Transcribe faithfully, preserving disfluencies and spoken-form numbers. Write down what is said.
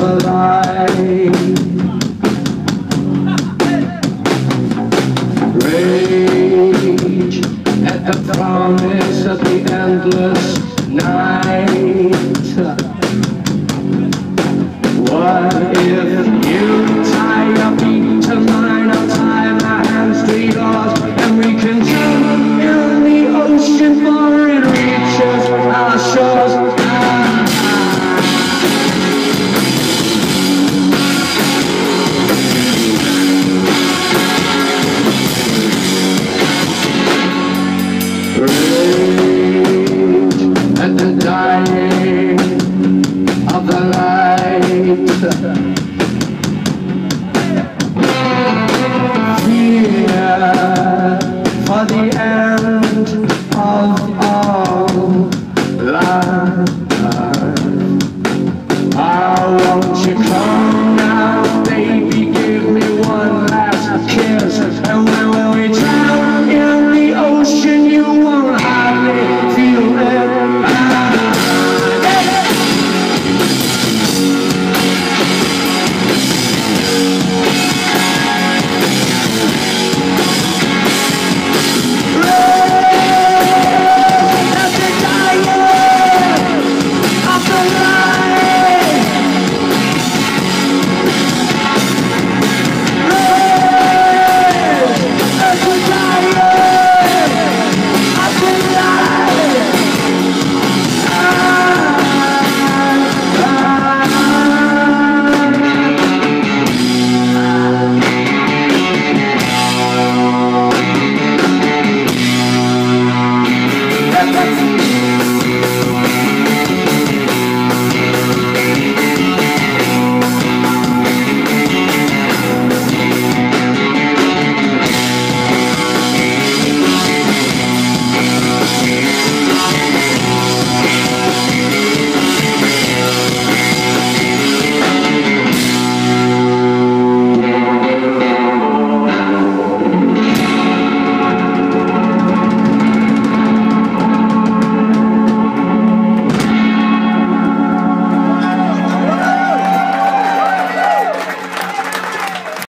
the light. Rage at the promise of the endless night. What if you tie your feet to mine, I'll tie my hands to yours, and we can jump in the ocean for it reaches our shores. Rage at the dying of the light.